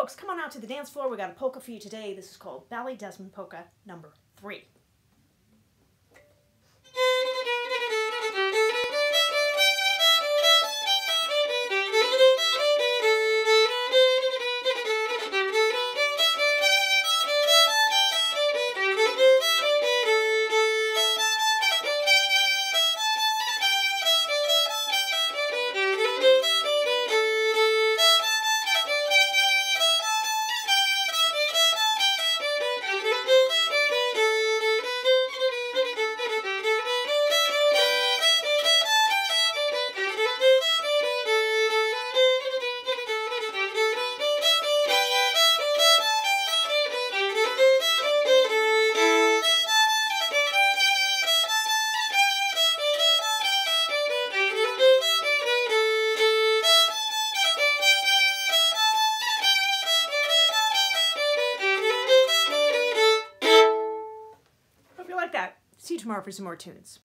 folks, come on out to the dance floor. We got a polka for you today. This is called Ballydesmond Polka number 3. Hope you like that. See you tomorrow for some more tunes.